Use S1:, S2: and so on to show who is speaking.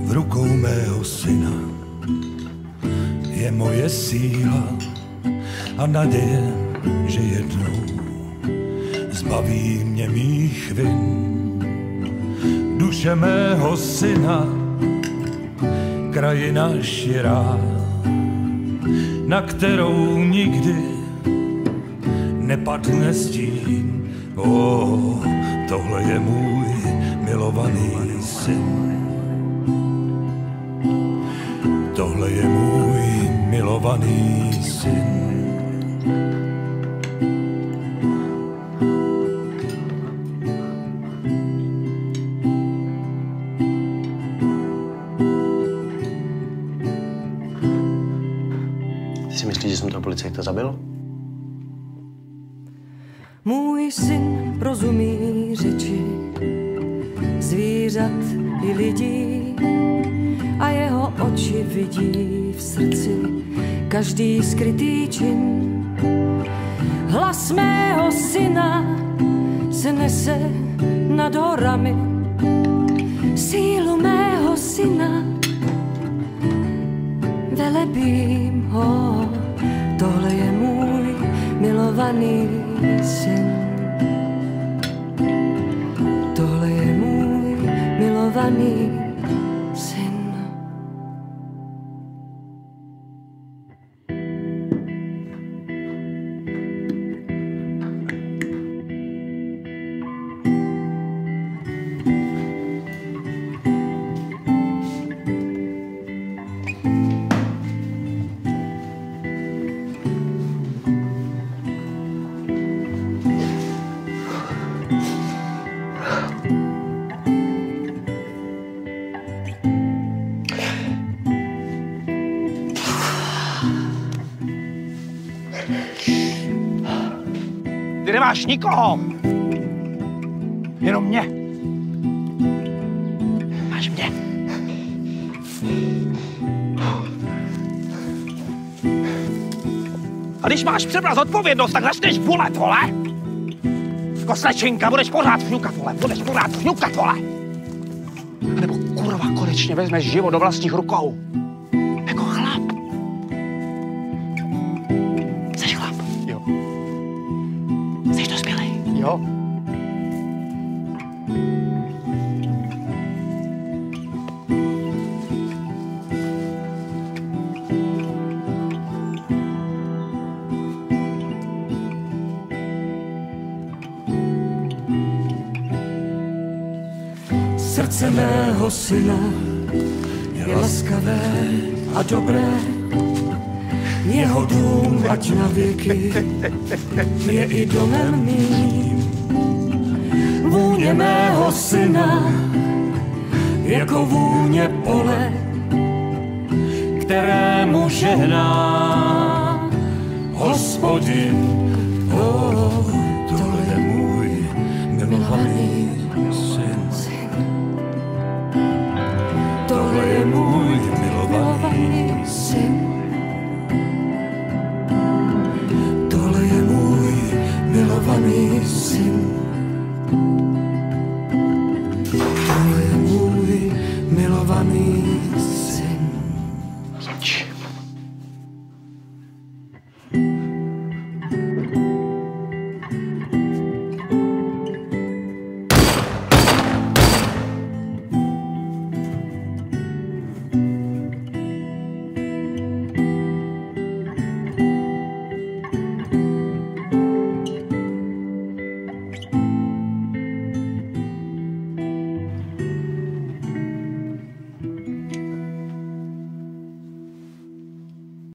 S1: v rukou mého syna je moje síla a naděje, že jednou zbaví mě mých vin. Duše mého syna, krajina širá, na kterou nikdy nepadne stín. Tohle je můj milovaný syn. Tohle je můj milovaný syn.
S2: Ty si myslíš, že jsem toho policajta zabil?
S3: Můj syn rozumí řeči zvířat i lidí a jeho oči vidí v srdci každý skrytý čin. Hlas mého syna se nese nad horami, sílu mého syna velebím ho. Tohle je můj milovaný syn. Tohle je můj milovaný syn.
S4: Ty nemáš nikoho. Jenom mě. Máš mě. A když máš přebrat odpovědnost, tak začneš volet, vole. Jako slečinka budeš pořád fňukat, vole. Budeš pořád fňukat, vole. A nebo kurva konečně vezmeš život do vlastních rukou. Jako chlap. Jseš chlap? Jo. Jseš dospělej? Jo.
S3: Srdce mého syna je laskavé a dobré, jeho dům, ať na věky, je i domem mým. Vůně mého syna jako vůně pole, kterému žehná Hospodin. Tohle je můj milovaný syn. Tohle je můj milovaný syn. Tohle je můj milovaný syn. Tohle je můj milovaný syn.